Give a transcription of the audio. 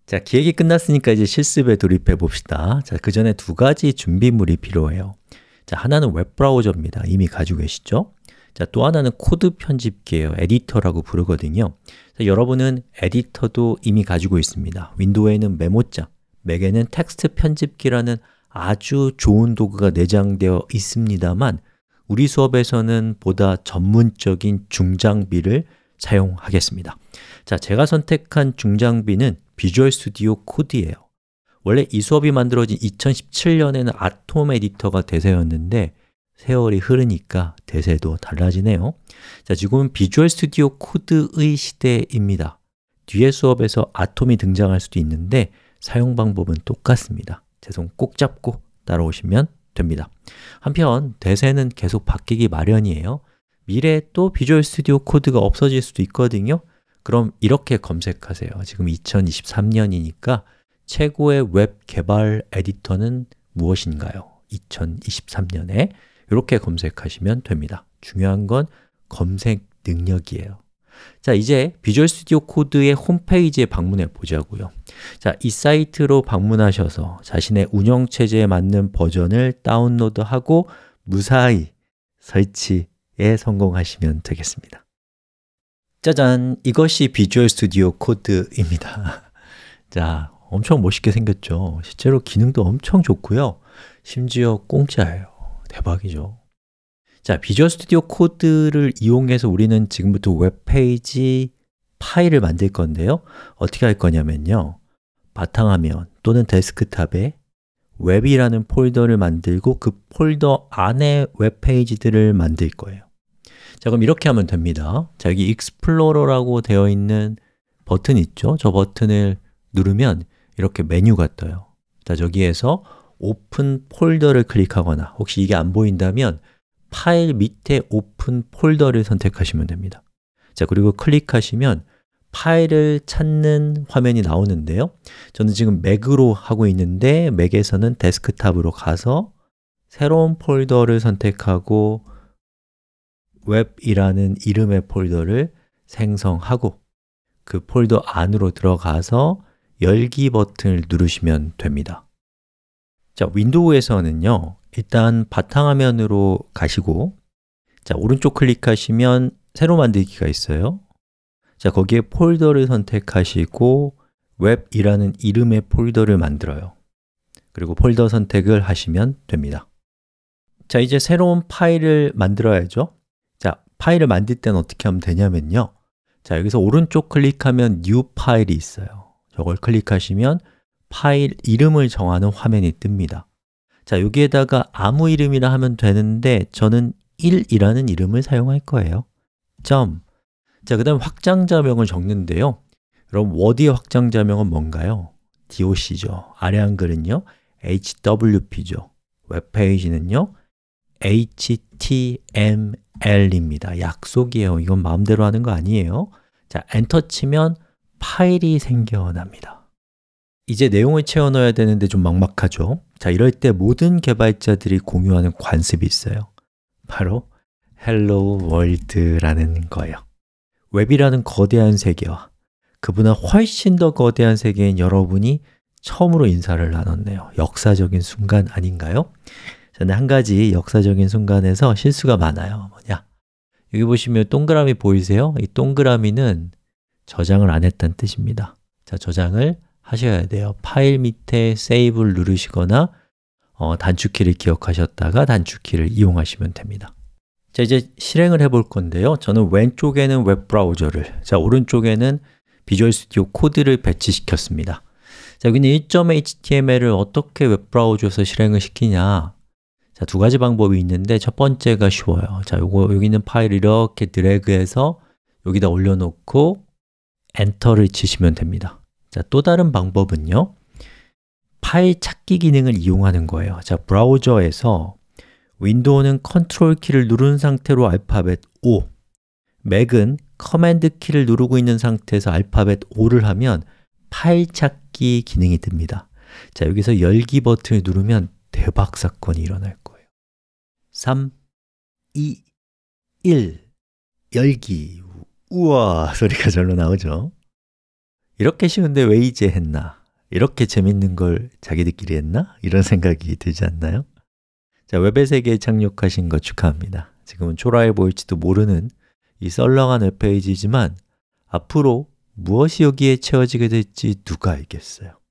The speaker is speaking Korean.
자, 기획이 끝났으니까 이제 실습에 돌입해 봅시다. 자, 그 전에 두 가지 준비물이 필요해요. 자, 하나는 웹브라우저입니다. 이미 가지고 계시죠? 자, 또 하나는 코드 편집기예요. 에디터라고 부르거든요. 자, 여러분은 에디터도 이미 가지고 있습니다. 윈도우에는 메모장, 맥에는 텍스트 편집기라는 아주 좋은 도구가 내장되어 있습니다만 우리 수업에서는 보다 전문적인 중장비를 사용하겠습니다. 자, 제가 선택한 중장비는 비주얼 스튜디오 코드예요. 원래 이 수업이 만들어진 2017년에는 아톰 에디터가 대세였는데 세월이 흐르니까 대세도 달라지네요. 자, 지금은 비주얼 스튜디오 코드의 시대입니다. 뒤에 수업에서 아톰이 등장할 수도 있는데 사용 방법은 똑같습니다. 제 손 꼭 잡고 따라오시면 됩니다. 한편 대세는 계속 바뀌기 마련이에요. 미래에 또 비주얼 스튜디오 코드가 없어질 수도 있거든요. 그럼 이렇게 검색하세요. 지금 2023년이니까 최고의 웹 개발 에디터는 무엇인가요? 2023년에 이렇게 검색하시면 됩니다. 중요한 건 검색 능력이에요. 자, 이제 비주얼 스튜디오 코드의 홈페이지에 방문해 보자고요. 자, 이 사이트로 방문하셔서 자신의 운영체제에 맞는 버전을 다운로드하고 무사히 설치에 성공하시면 되겠습니다. 짜잔! 이것이 비주얼 스튜디오 코드입니다. 자, 엄청 멋있게 생겼죠? 실제로 기능도 엄청 좋고요. 심지어 공짜예요. 대박이죠? 자, 비주얼 스튜디오 코드를 이용해서 우리는 지금부터 웹페이지 파일을 만들 건데요. 어떻게 할 거냐면요. 바탕화면 또는 데스크탑에 웹이라는 폴더를 만들고 그 폴더 안에 웹페이지들을 만들 거예요. 자, 그럼 이렇게 하면 됩니다. 자, 여기 익스플로러라고 되어 있는 버튼 있죠? 저 버튼을 누르면 이렇게 메뉴가 떠요. 자, 저기에서 오픈 폴더를 클릭하거나 혹시 이게 안 보인다면 파일 밑에 오픈 폴더를 선택하시면 됩니다. 자, 그리고 클릭하시면 파일을 찾는 화면이 나오는데요. 저는 지금 맥으로 하고 있는데 맥에서는 데스크탑으로 가서 새로운 폴더를 선택하고 웹이라는 이름의 폴더를 생성하고 그 폴더 안으로 들어가서 열기 버튼을 누르시면 됩니다. 자, 윈도우에서는요, 일단 바탕화면으로 가시고 자, 오른쪽 클릭하시면 새로 만들기가 있어요. 자, 거기에 폴더를 선택하시고 웹이라는 이름의 폴더를 만들어요. 그리고 폴더 선택을 하시면 됩니다. 자, 이제 새로운 파일을 만들어야죠. 자, 파일을 만들 때는 어떻게 하면 되냐면요. 자, 여기서 오른쪽 클릭하면 New 파일이 있어요. 저걸 클릭하시면 파일 이름을 정하는 화면이 뜹니다. 자, 여기에다가 아무 이름이나 하면 되는데 저는 1이라는 이름을 사용할 거예요. 점. 자, 그 다음 확장자명을 적는데요. 그럼 워드의 확장자명은 뭔가요? doc죠. 아래 한글은요, hwp죠. 웹페이지는요, html입니다. 약속이에요. 이건 마음대로 하는 거 아니에요. 자, 엔터 치면 파일이 생겨납니다. 이제 내용을 채워 넣어야 되는데 좀 막막하죠? 자, 이럴 때 모든 개발자들이 공유하는 관습이 있어요. 바로 Hello World라는 거예요. 웹이라는 거대한 세계와 그보다 훨씬 더 거대한 세계인 여러분이 처음으로 인사를 나눴네요. 역사적인 순간 아닌가요? 저는 한 가지 역사적인 순간에서 실수가 많아요. 뭐냐? 여기 보시면 동그라미 보이세요? 이 동그라미는 저장을 안 했다는 뜻입니다. 자, 저장을 하셔야 돼요. 파일 밑에 Save를 누르시거나 단축키를 기억하셨다가 단축키를 이용하시면 됩니다. 자, 이제 실행을 해볼 건데요. 저는 왼쪽에는 웹브라우저를, 자, 오른쪽에는 비주얼 스튜디오 코드를 배치시켰습니다. 자, 여기는 1.html을 어떻게 웹브라우저에서 실행을 시키냐? 자, 두 가지 방법이 있는데 첫 번째가 쉬워요. 자, 여기 있는 파일을 이렇게 드래그해서 여기다 올려놓고 엔터를 치시면 됩니다. 자, 또 다른 방법은요, 파일 찾기 기능을 이용하는 거예요. 자, 브라우저에서 윈도우는 컨트롤 키를 누른 상태로 알파벳 O, 맥은 커맨드 키를 누르고 있는 상태에서 알파벳 O를 하면 파일 찾기 기능이 뜹니다. 자, 여기서 열기 버튼을 누르면 대박 사건이 일어날 거예요. 3, 2, 1, 열기. 우와, 소리가 절로 나오죠. 이렇게 쉬운데 왜 이제 했나? 이렇게 재밌는 걸 자기들끼리 했나? 이런 생각이 들지 않나요? 자, 웹의 세계에 착륙하신 거 축하합니다. 지금은 초라해 보일지도 모르는 이 썰렁한 웹페이지지만 앞으로 무엇이 여기에 채워지게 될지 누가 알겠어요?